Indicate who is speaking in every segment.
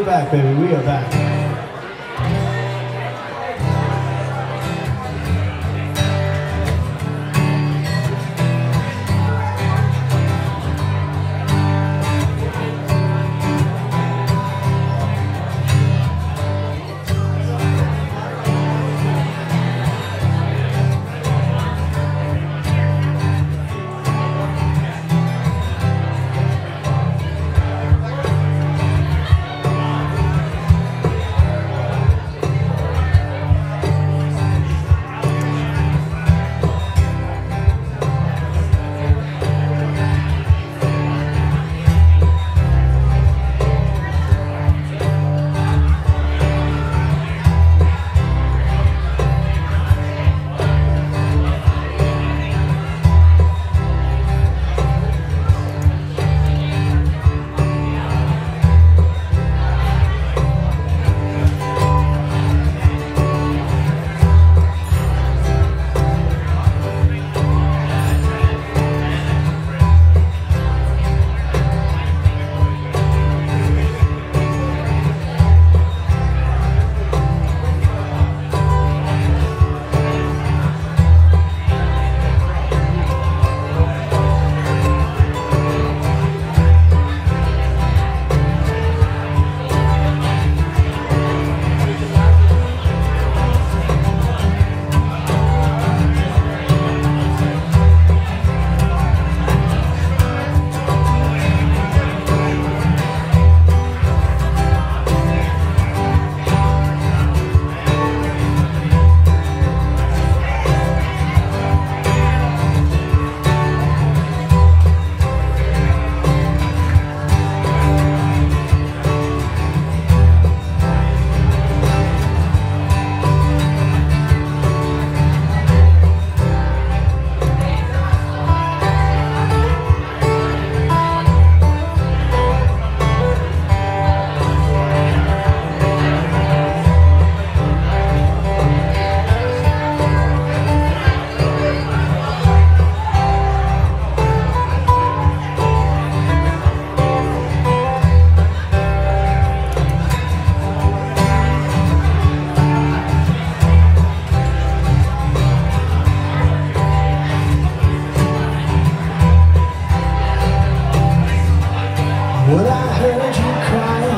Speaker 1: We're back, baby. We are back. When I heard you crying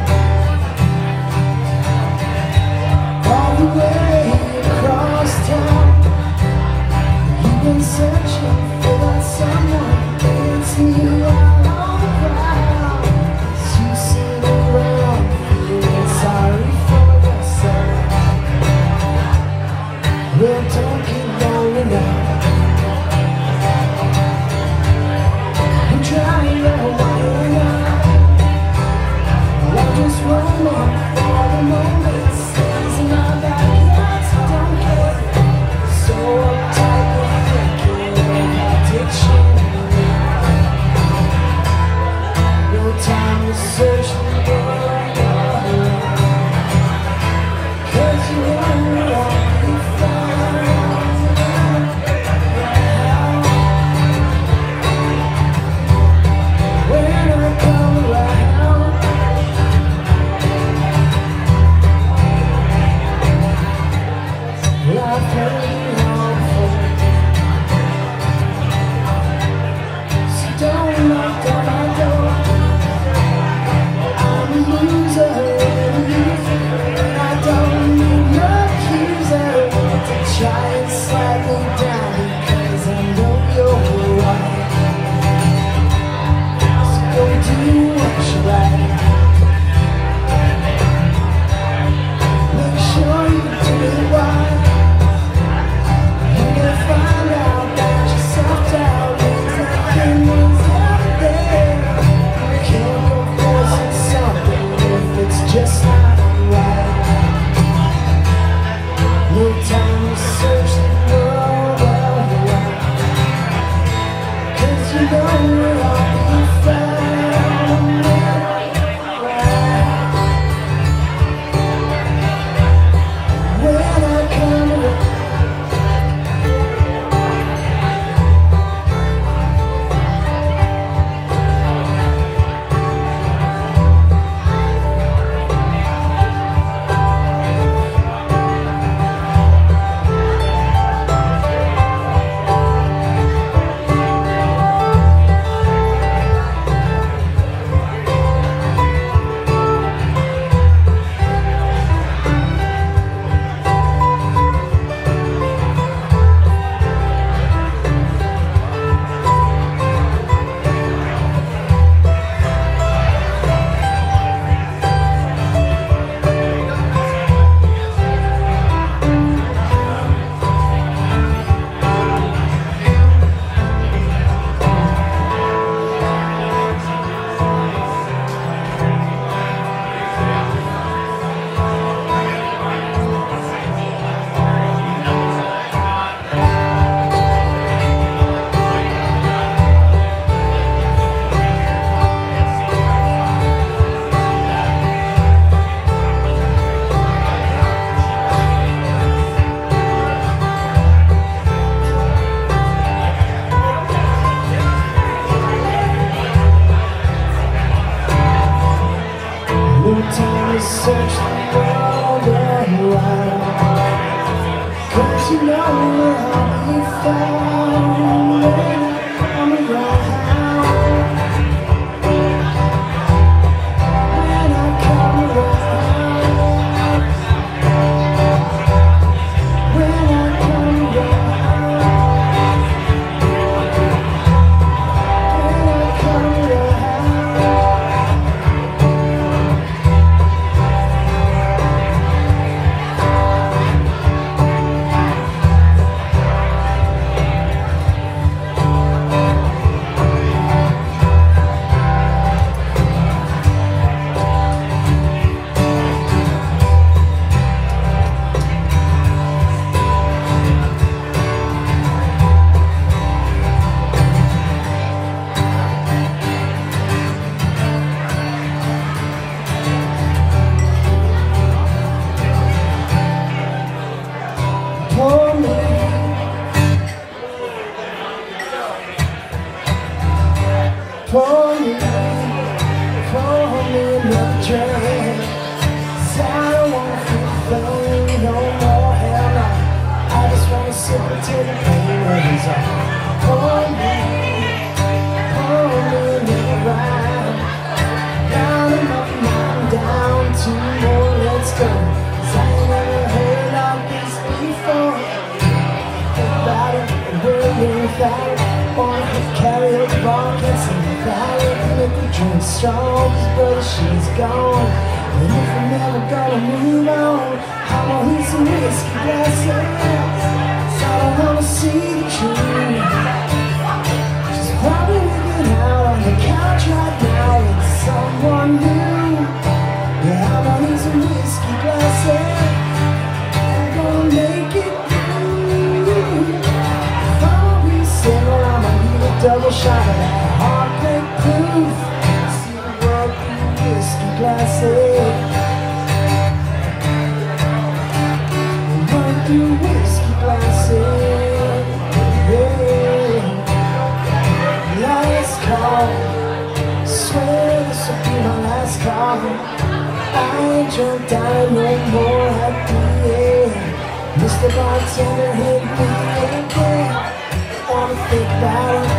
Speaker 1: out all the way across town, you've been searching for that someone. It's me out on the ground. You sit around feeling sorry for yourself. Well, don't get lonely now. I'm trying to wind up. Just one more for the moment. Stays in my backyard, so don't care. So uptight with thinking of addiction. Pour me another drink. 'Cause I don't wanna feel lonely no more, hell no. I just wanna sip until the pain is off. Pour me another ride. Down and up and down, 2 more, let's go. 'Cause I ain't never heard like this before. Think about it, we're without it. Wanna hit karaoke bar, can't sing without it. Make the drink strong, 'cause brother, she's gone. And if I'm never gonna move on, I'm gonna need some whiskey glasses. So I don't wanna see the truth. She's probably living out on the couch right now with someone new. Yeah, I'm gonna need some whiskey glasses. I'm gonna make it through. If I'm gonna be single, I'm gonna need a double shot of that heartbreak proof. See the world through whiskey glasses. Run through whiskey glasses. Yeah. Last call. Swear this will be my last call. I ain't drunk down no more at the end. Mr. Bartender hit me again. Wanna think about it,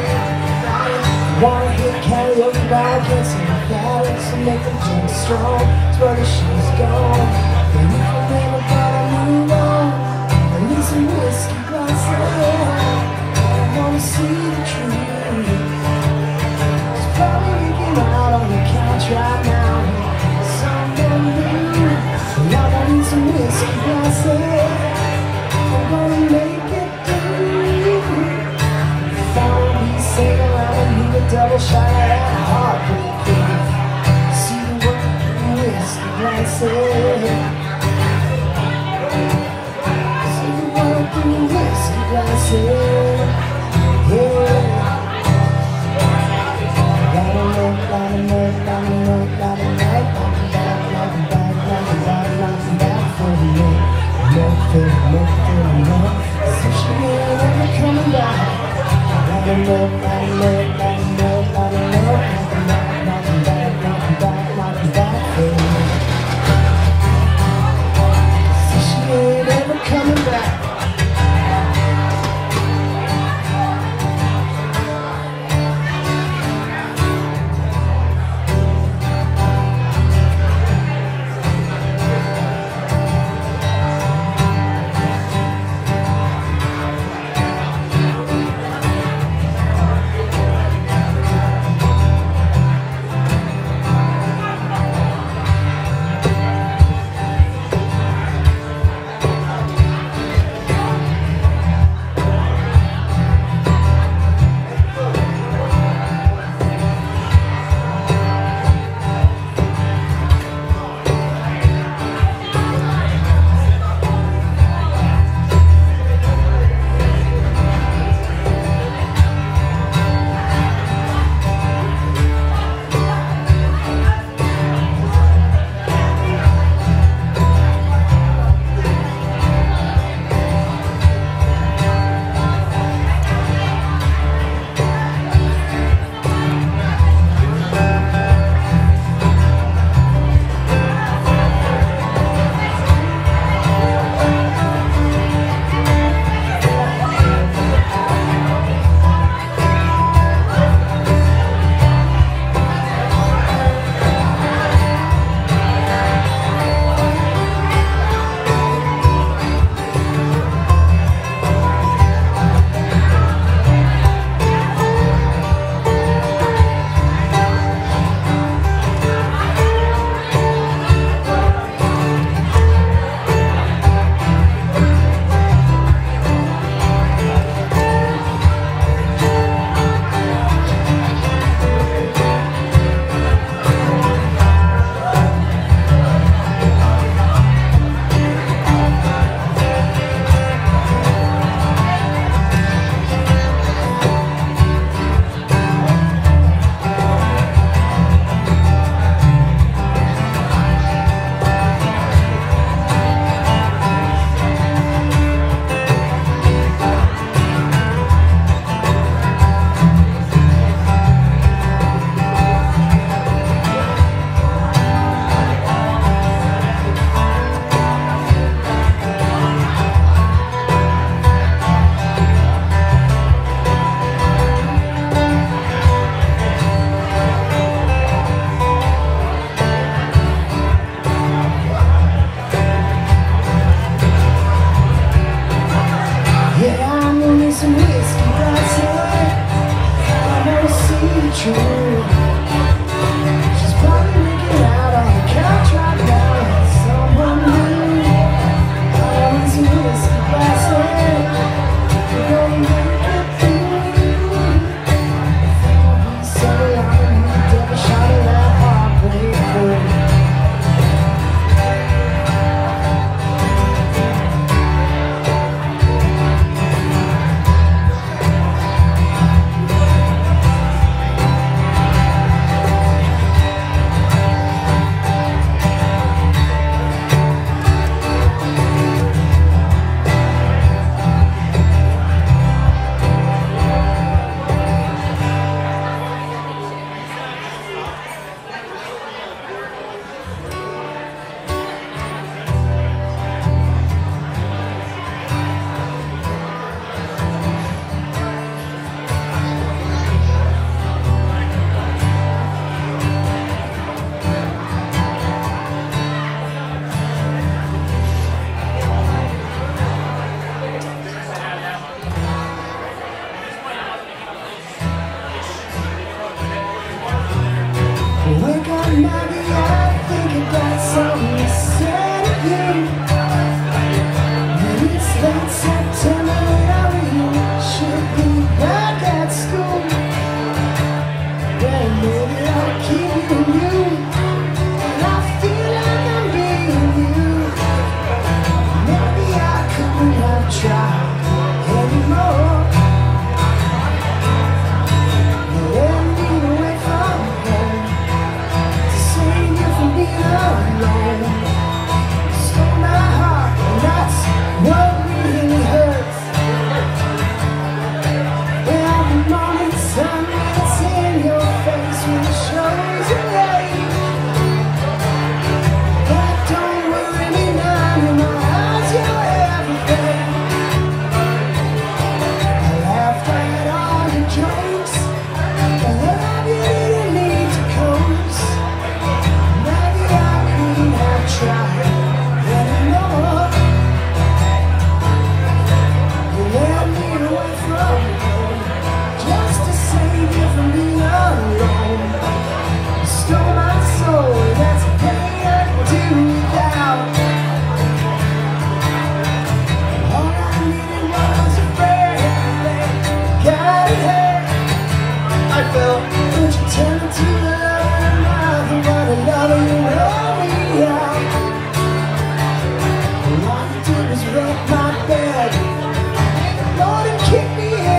Speaker 1: wanna hit karaoke bar, can't sing without it. So make them drink strong, it's brother, she's gone. And if I'm never gonna move on, I need some whiskey glasses. I wanna see the truth. She's probably leaking out on the couch right now. Someone new, and I need some whiskey glasses. I'm gonna make it through. If I wanna be single, I don't need a double shot of that heartbreak proof. See the world through whiskey glasses. See the world through whiskey glasses. Yeah. Light 'em up, light 'em up, light 'em up, light 'em up. Light 'em back, light 'em back, light 'em back for the night. Enough. So she ain't ever coming back. Light 'em up, light 'em up, light 'em up, light 'em up. Light 'em back, light 'em back, light 'em back for the night. So she ain't ever coming back.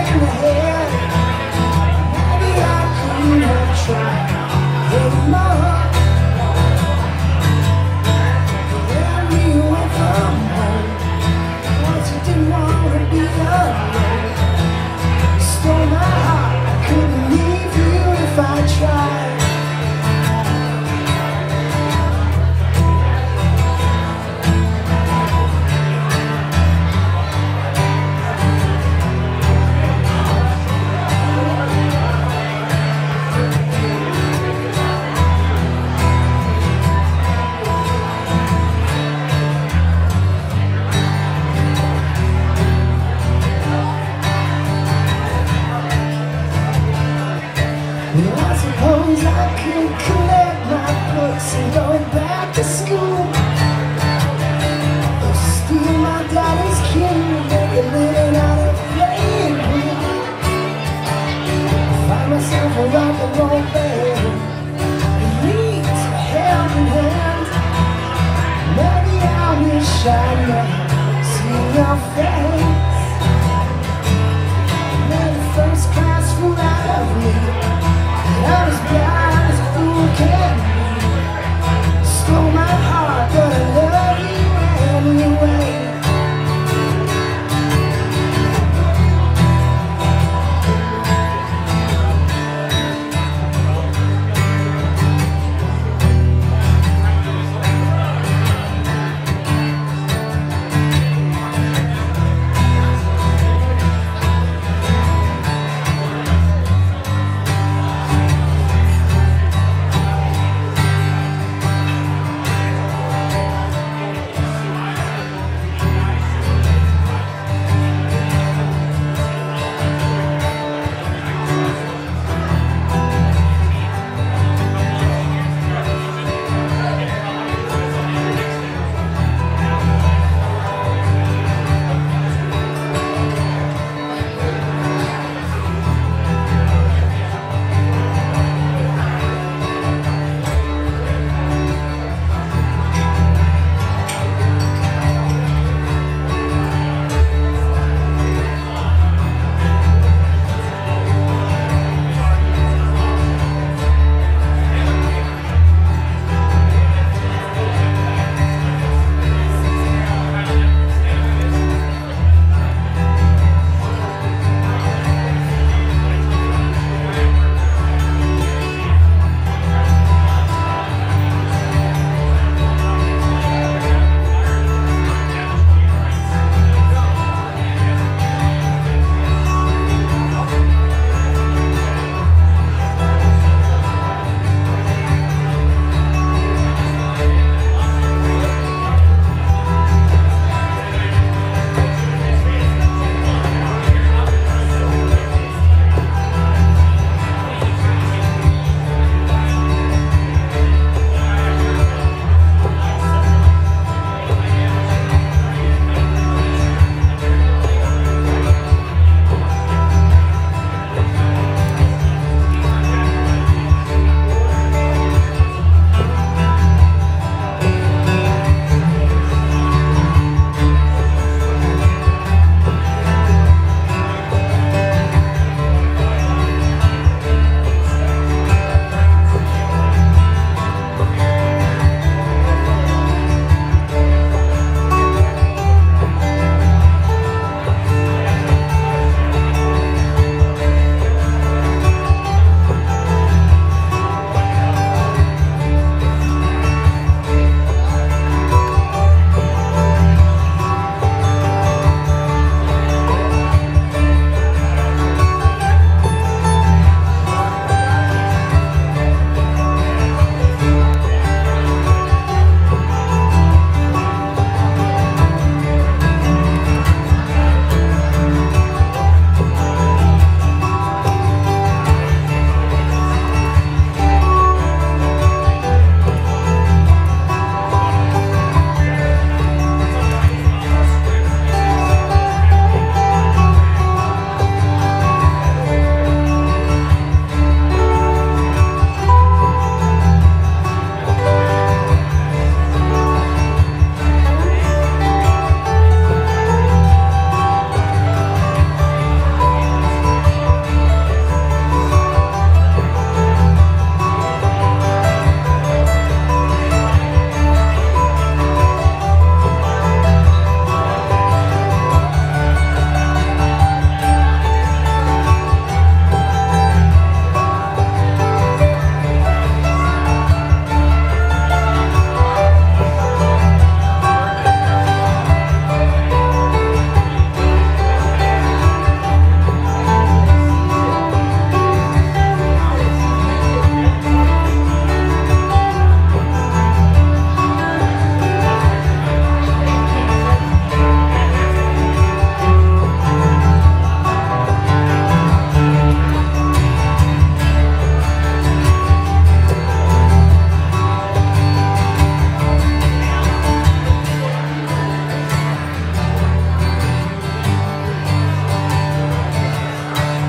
Speaker 1: in the head. Maybe I couldn't have tried anymore. Let me away from home. Once you didn't want to be alone. You stole my heart. I couldn't leave you if I tried. Well, I suppose I could collect my books and go back to school, or steal my daddy's key and make a living out of playing pool. Find myself a rock and roll band and lead to hand in hand. Maybe I wish I never seen your face. Maybe first class flew out of me. I was blind as a fool can be.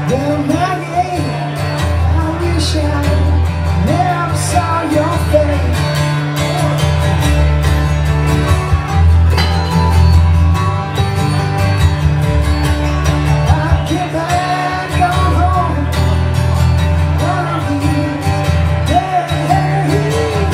Speaker 1: Well, Maggie, I wish I never saw your face. I get back on home one of these days.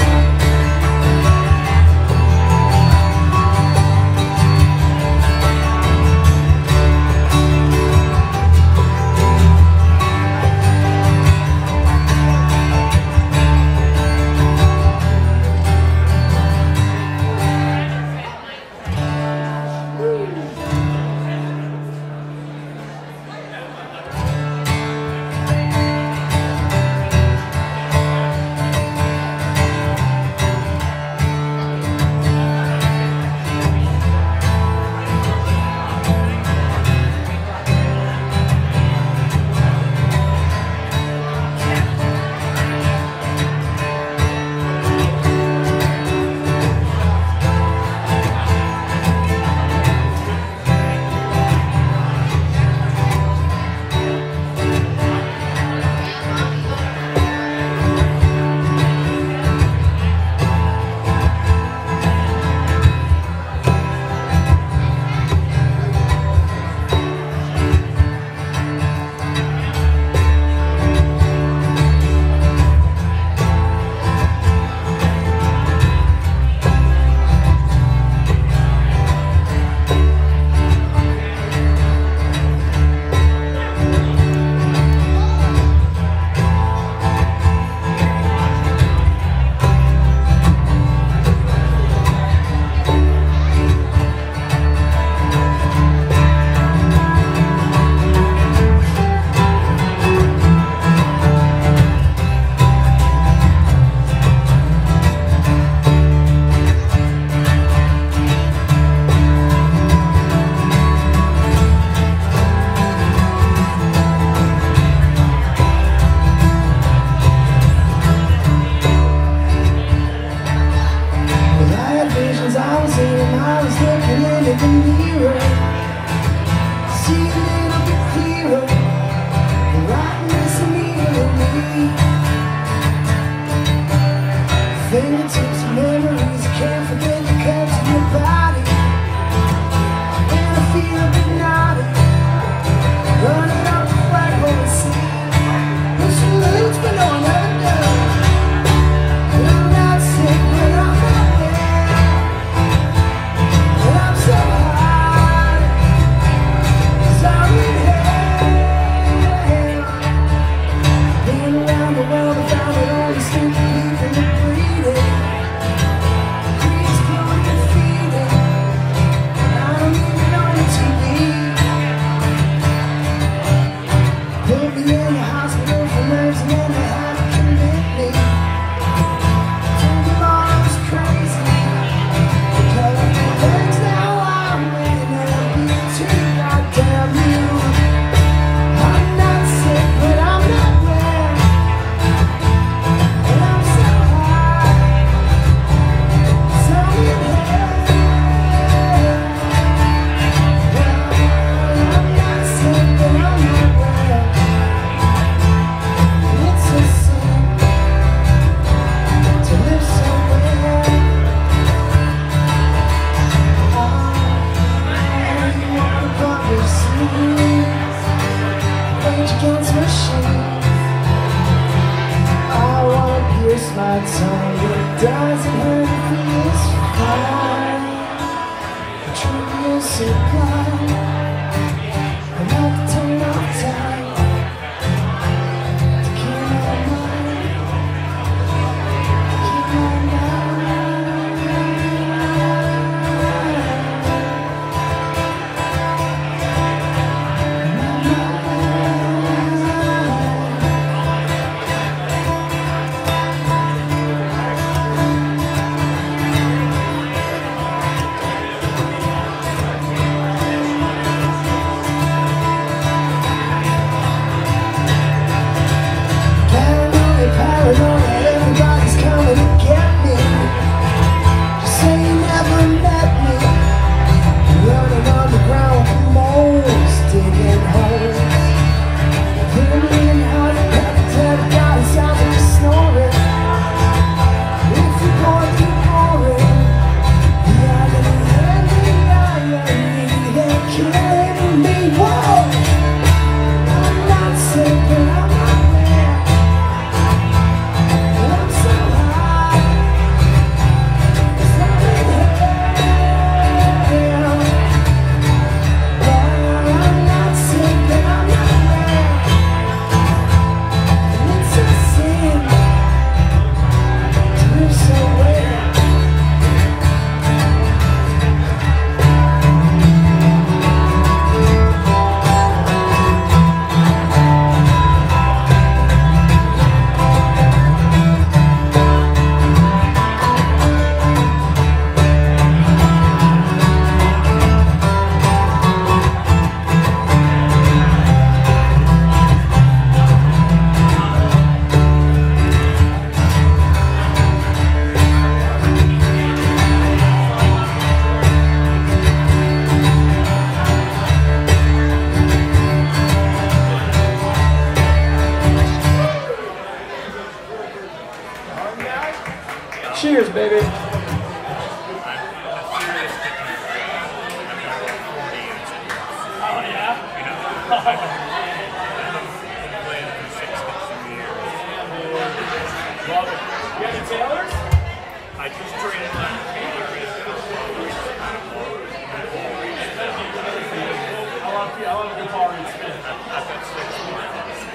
Speaker 1: I was looking in the mirror, see a little bit clearer, the rightness of me and me. Fingertips and memories, I can't forget the cuts in your body, and I feel a bit naughty, running up the flagpole and see, no salutes, but no, I never done. And I'm not sick, but I'm not well. And I'm so high, 'cause I'm in hell. Been around the world, I found it only stupid people that breathe it. Please come and feed it. I don't even know what to be. Put me in the hospital for nerves and then they had to commit me. Told them all I was crazy. Cut up my legs, now I'm waiting and I'll be too goddamn you. I'm not sick, but I'm not well. And I'm so high, 'cause I'm in hell. Well, I'm not sick, but I'm not well. It's a sin to live somewhere. You wanna probably sleep, rage against machines. I wanna pierce my tongue, but it doesn't hurt, it feels fine. The truth is so blind, I'm not to turn off time to keep my mind, keep my mind.
Speaker 2: Cheers, baby.
Speaker 3: Love it. You got any Taylors?
Speaker 4: I just traded my Taylor.
Speaker 3: I love a good Paul Reed spin.
Speaker 4: I've got 6 more.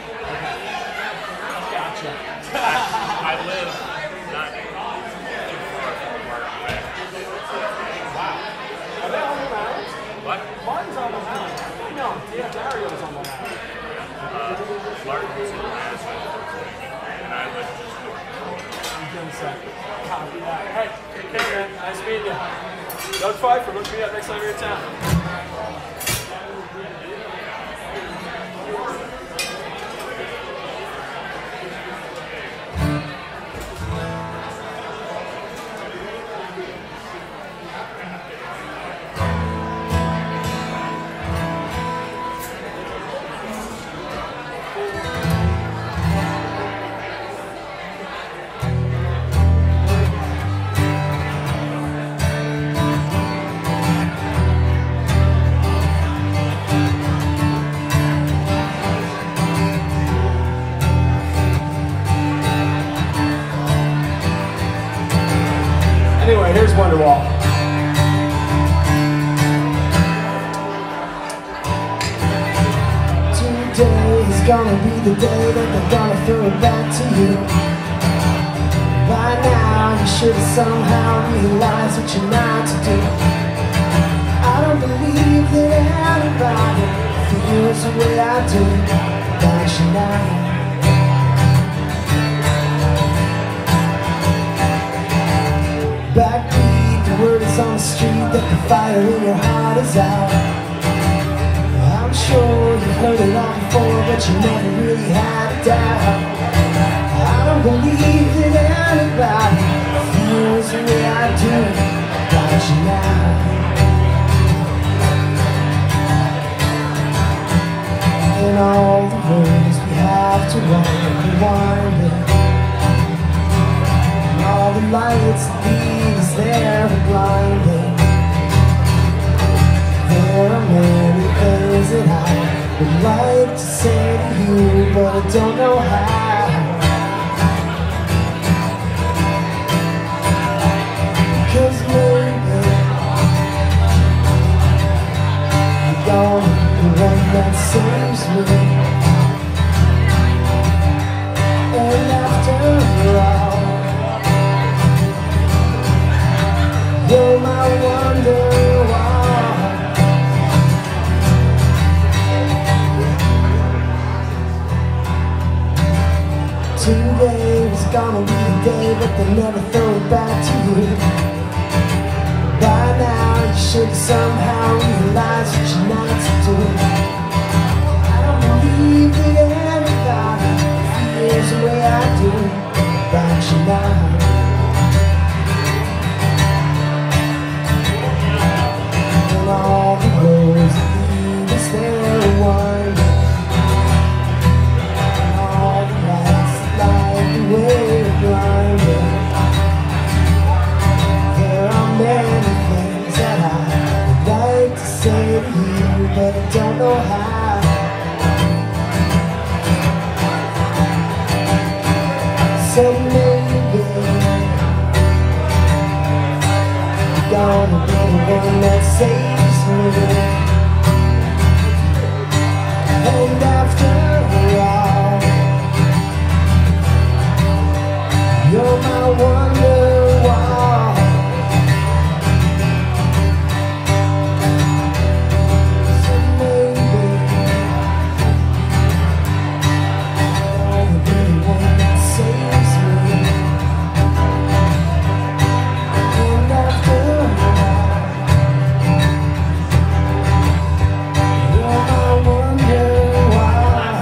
Speaker 3: Gotcha.
Speaker 4: I live not too far from where I'm at.
Speaker 3: Wow. Are they on the mound?
Speaker 4: What?
Speaker 3: Martin's on the mound. No, yeah, Dario's on the mound.
Speaker 4: Martin's in Madison, and I live just north.
Speaker 3: Copy that. Hey, take care, man. Nice meeting you. Doug Pfeiffer, look me up next time you're in town. Anyway, here's Wonderwall.
Speaker 1: Today is gonna be the day that they're gonna throw it back to you. By now you should have somehow realized what you're not to do. I don't believe that anybody feels the way I do about you now. Backbeat, the word is on the street that the fire in your heart is out. I'm sure you've heard it all before, but you never really had a doubt. I don't believe that anybody feels the way I do about you now. And all the roads we have to walk and winding, and all the lights that lead us there are blinding. There are many things that I would like to say to you, but I don't know how. Because maybe you're gonna be the one that saves me. And after all, you're my wonder. Today was gonna be the day, but they'll never throw it back to you. By now you should somehow realize what you're not to do. I don't believe that anybody feels the way I do about you now. And all the roads that lead us there are winding. There are many things that I would like to say to you, but I don't know how. So maybe you're gonna be the one that saves me. And after all, you're my wonder-wall. So maybe I'll be the one that saves me. And after all, you're my wonder-wall.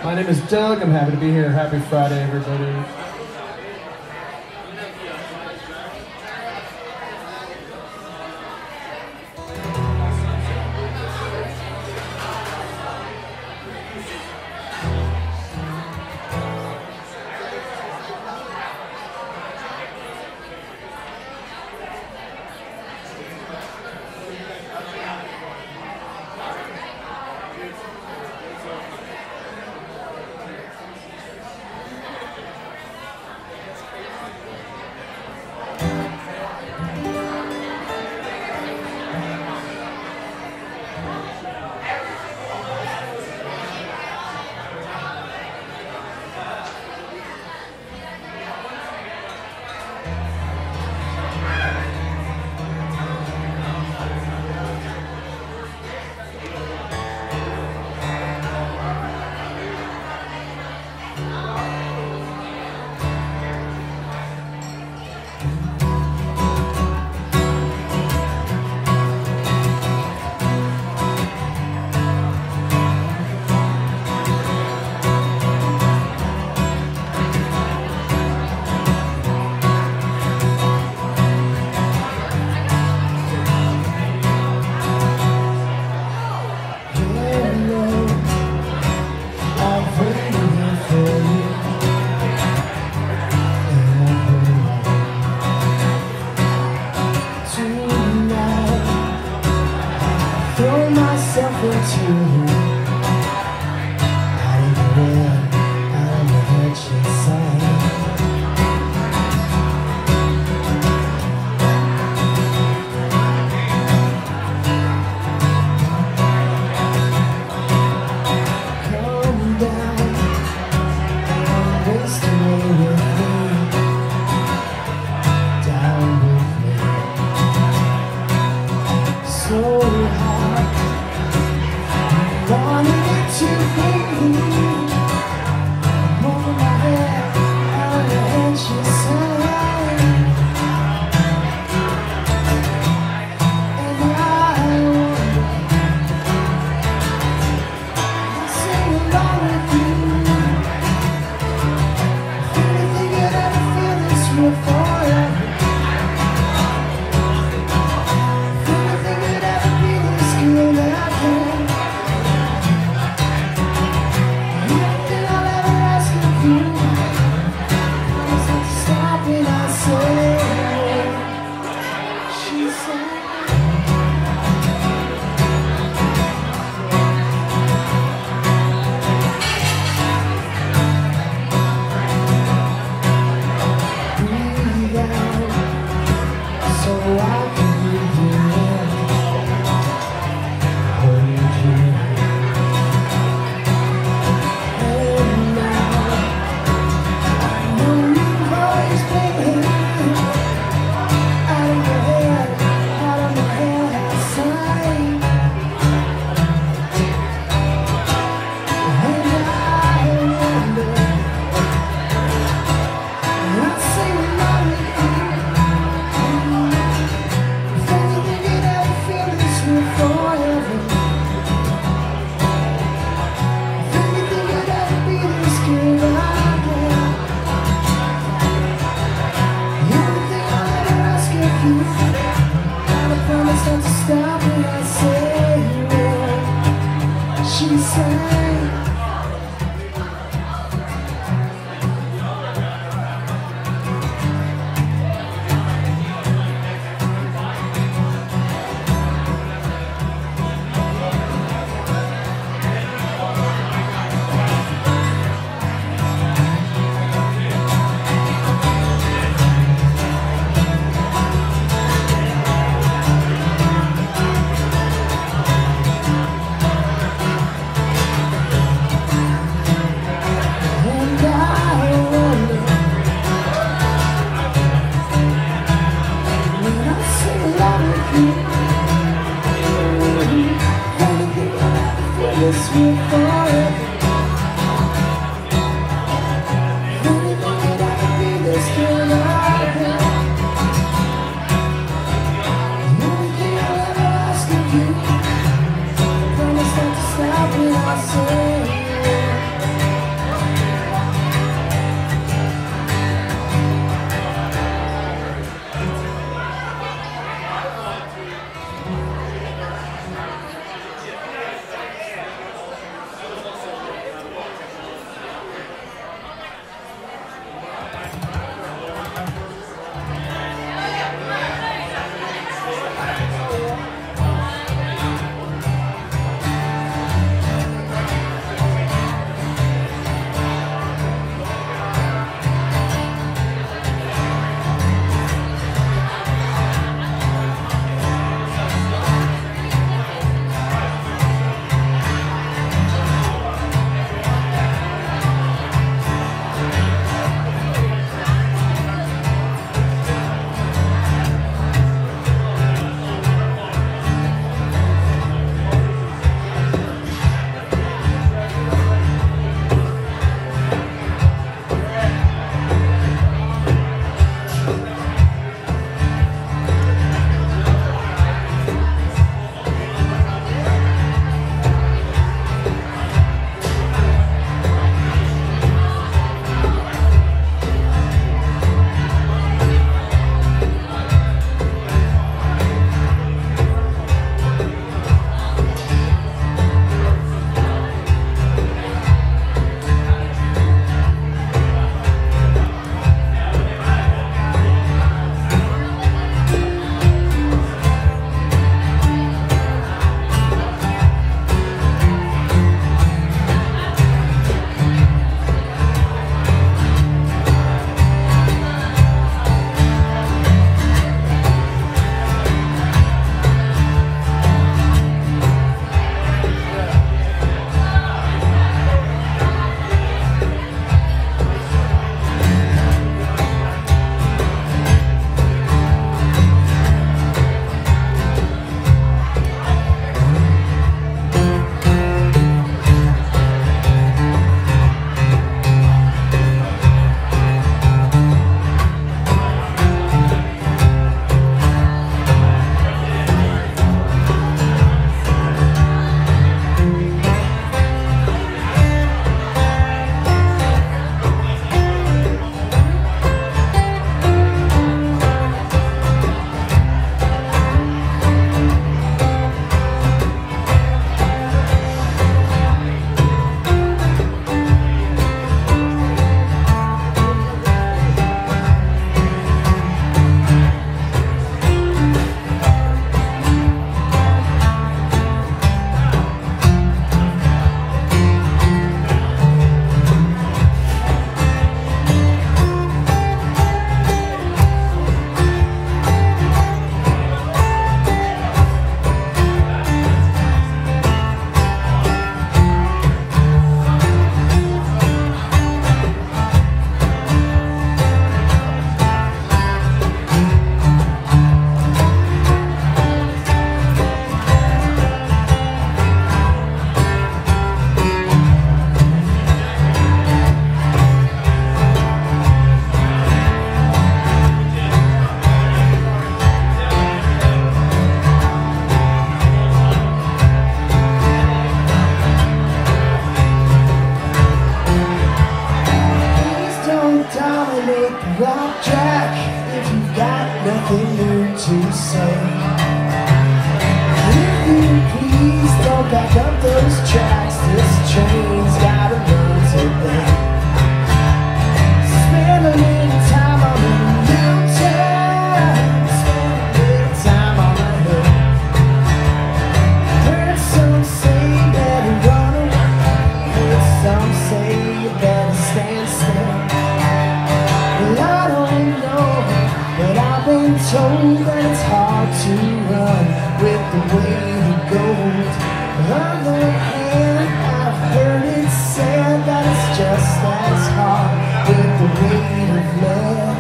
Speaker 2: My name is Doug. I'm happy to be here. Happy Friday, everybody.
Speaker 1: Throw myself into you. I don't know what you say. Come down and waste away with me. Down with me. So high. Wanting it to be moving my head out of the edge you say. And I wonder, I sing along with you. Anything you'd ever feel this real forever. Anything you'd ever be this good again. She sang. This will forever. Anything that I can be this good again. Anything I'll ever ask of you. Promise not to stop when I say Blackjack, if you've got nothing new to say, if you please don't back up those tracks. This train's gotta run today. Spend a little time on the mountain, spend a little time on the hill. Heard some say you better run away, heard some say you better stand still. Well, I don't know, but I've been told that it's hard to run with the weight of gold. On the other hand, I've heard it said that it's just as hard with the weight of lead.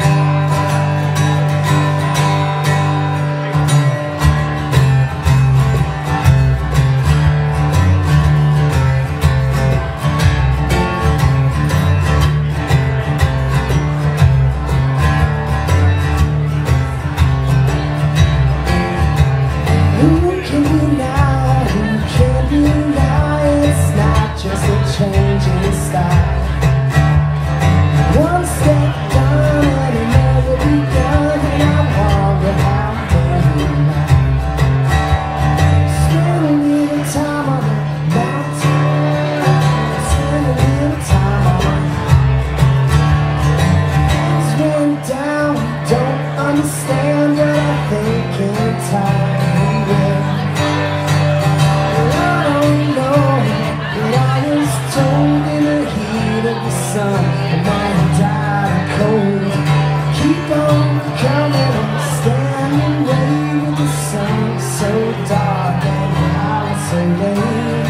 Speaker 1: Who can deny? Who can deny? It's not just a change in style. One step done and another begun, and I wonder how many miles. Spend a little time on the mountain, spend a little time on things went down. Don't understand, but I think in time. A man died of cold. Keep on coming, standing way with the sun so dark and the hours so late.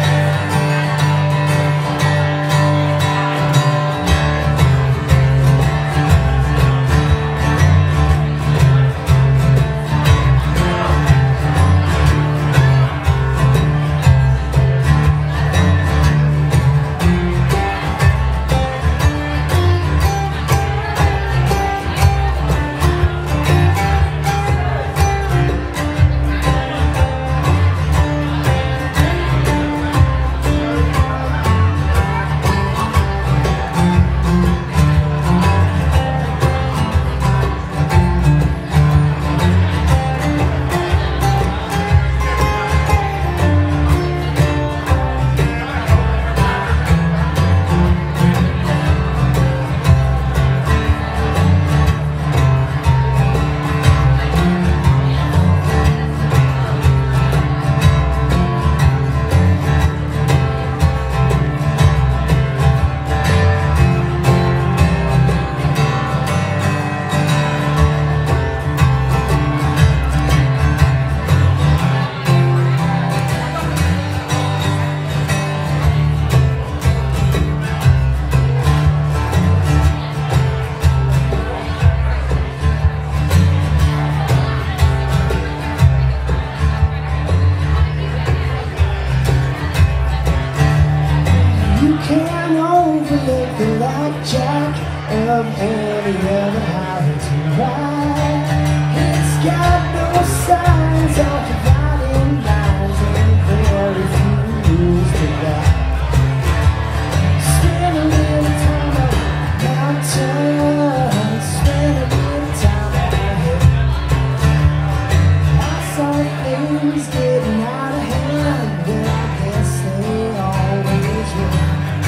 Speaker 1: Can't overlook the blackjack of any other habit to ride. It's got no signs of dividing lines and very few rules to that. Spend a little time on the mountain, spend a little time on the hill. I saw things getting out of hand, but I guess they always will.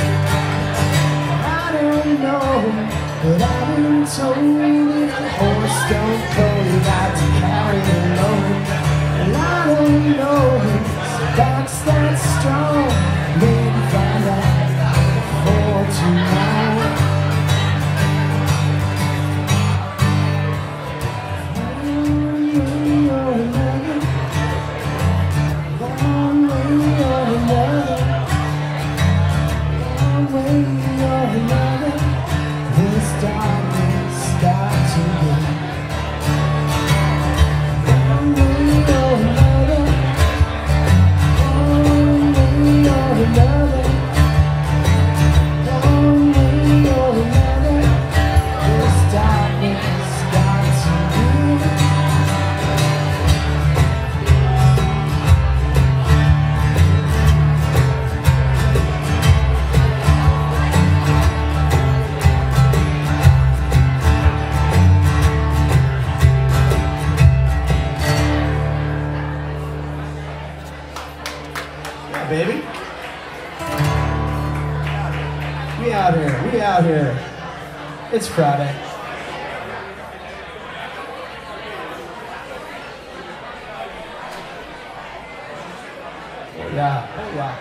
Speaker 1: But I've been told if the horse don't go, you got to carry the load. And I don't know if the back's that strong. Maybe find out for tomorrow. One way or another, one way or another, one way or another. This darkness got to be. One way or another, one way or another, one way or another. This darkness got to be.
Speaker 2: We out here. We out here. It's Friday. Yeah. Oh, yeah.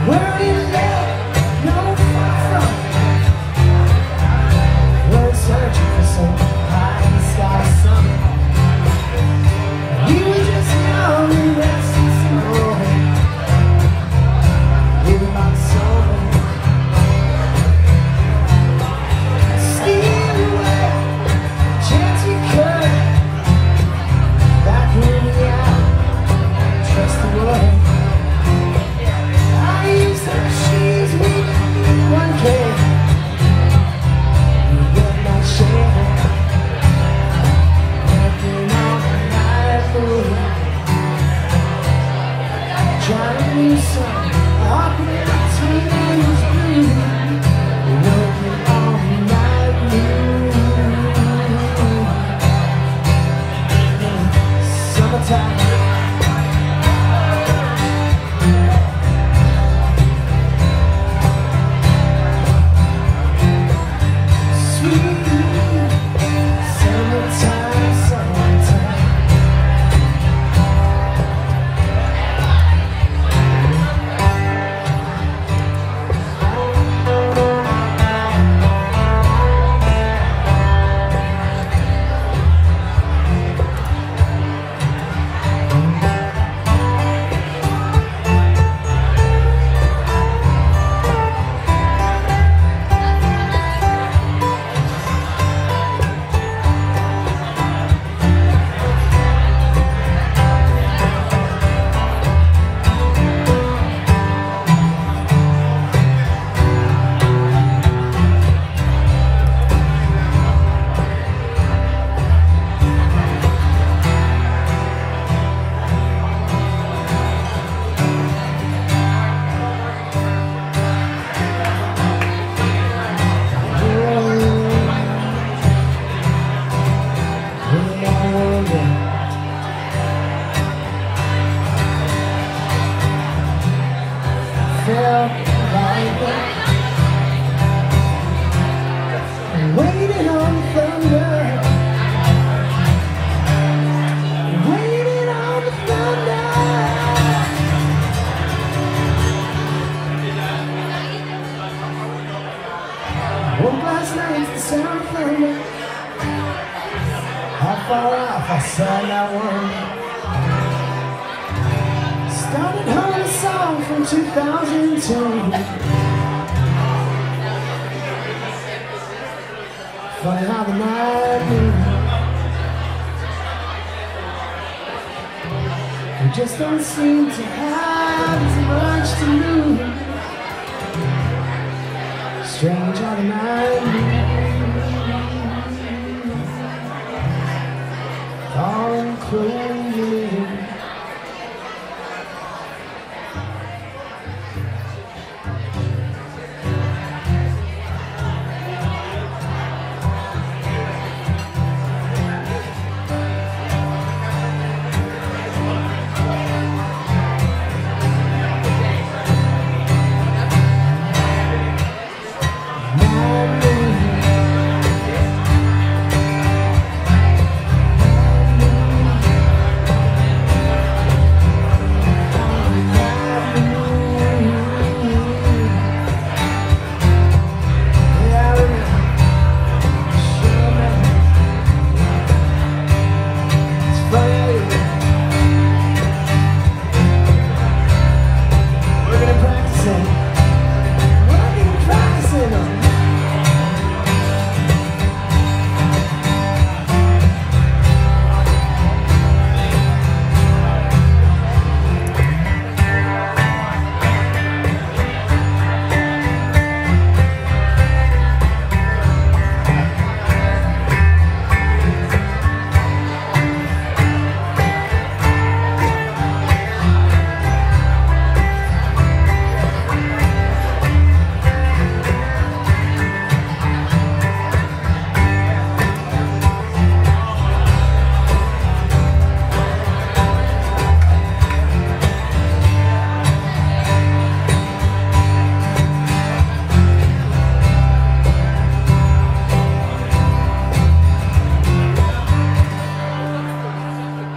Speaker 1: Where you live, no far from. We're searching for some high in the sky sun. You were just young and restless and old. You were my soul. Steal away, chance you could. Back in the out, trust the word. I used to cheese me 1K. You get my share. Working all the night for you. Trying to do something. Walking up to these blues. Working all the night blue. Summertime. Waiting on thunder. Waiting on the thunder. Woke last night to the sound of thunder. How far off I saw that one. Started humming a song from 2002. Funny how the night moves. We just don't seem to have as much to lose. Strange how the night moves. All closing.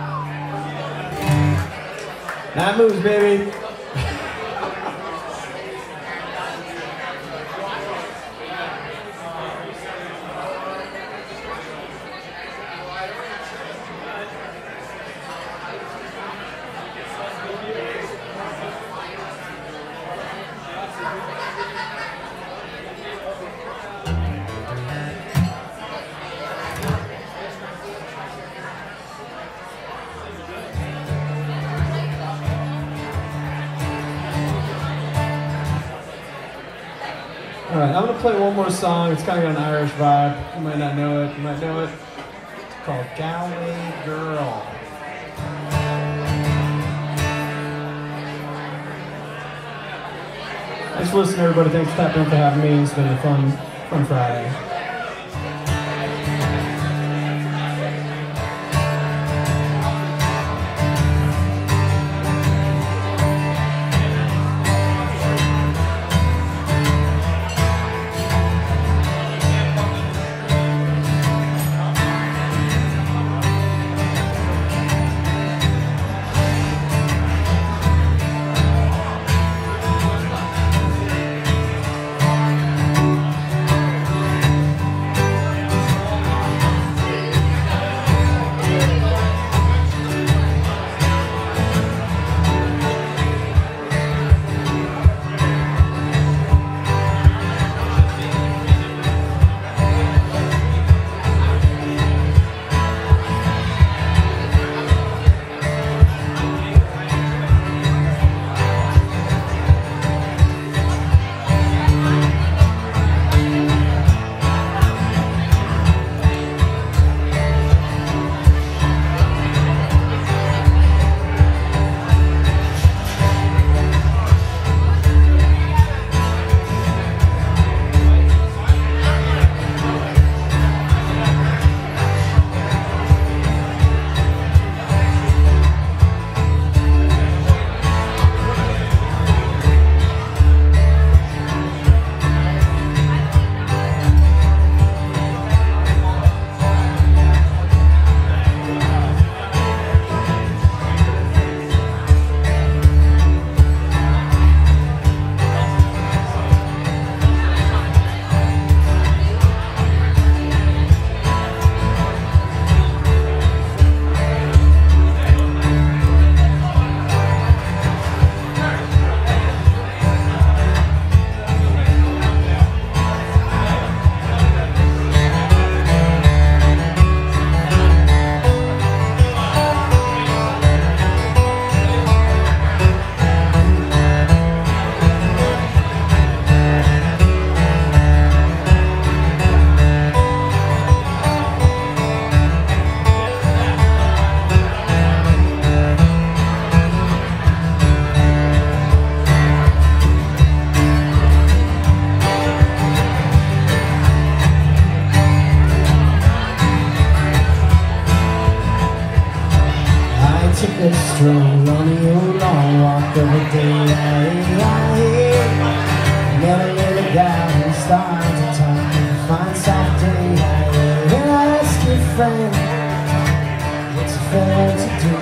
Speaker 2: Night moves, baby. Alright, I'm gonna play one more song. It's kind of got an Irish vibe. You might not know it. You might know it. It's called Galway Girl. Thanks for listening, everybody. Thanks to Tap In for having me. It's been a fun Friday.
Speaker 1: a stroll on the old long walk of a day. Never let it down and start to time to find soft day. Then I ask your friend, what's a fella to do?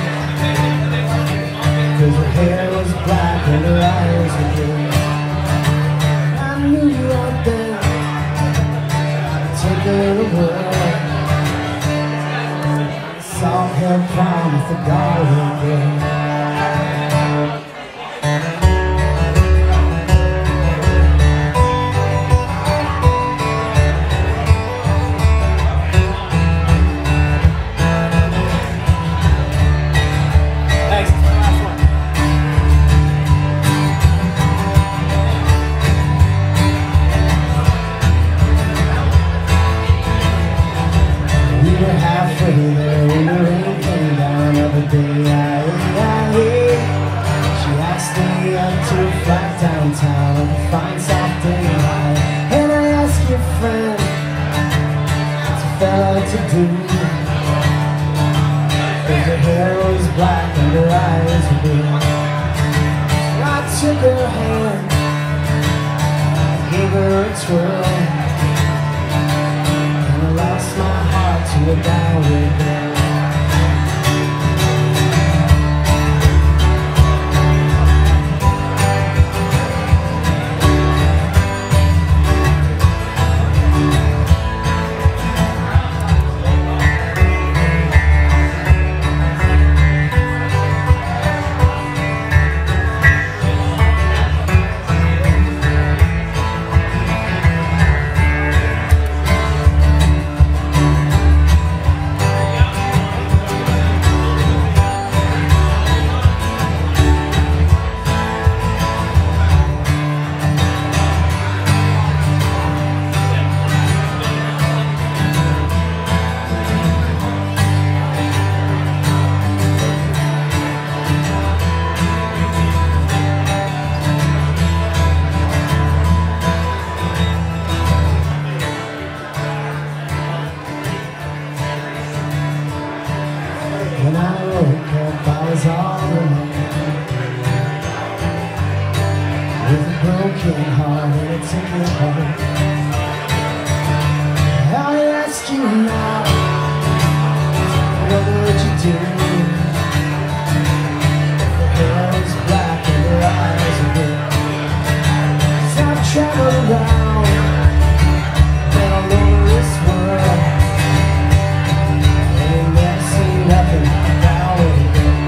Speaker 1: Cause her hair was black and her eyes were blue. I knew you out there, take a little word. Soft hair prom with the garden girl. Downtown on a fine soft day night, and I ask your friend, what's a fella to do? Cause her hair was black and her eyes were blue. I took her hand, I gave her a twirl, and I lost my heart to a Galway girl. working hard and it's taking home. I ask you now, what would you do? Her hair is black and her eyes are blue. 'Cause I've traveled around and all over this world, and I've never seen nothing about it.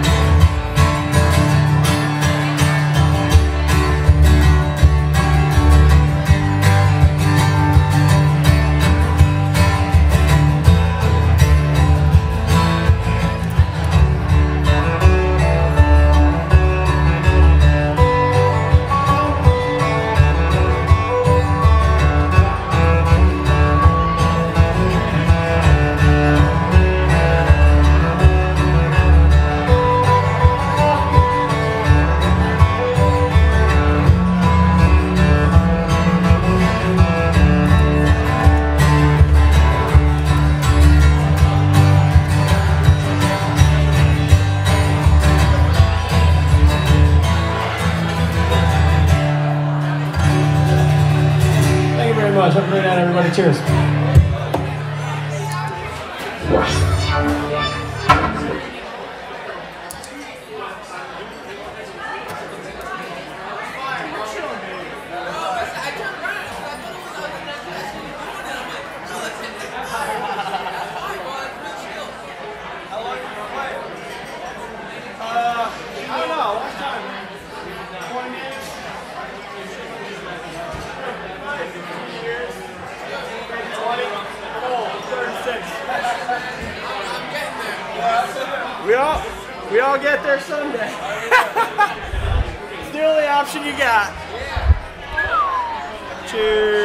Speaker 2: Have a great night, everybody. Cheers.
Speaker 3: I don't know. Last time. 20 minutes. 36. We all get there someday. It's the only option you got. Cheers.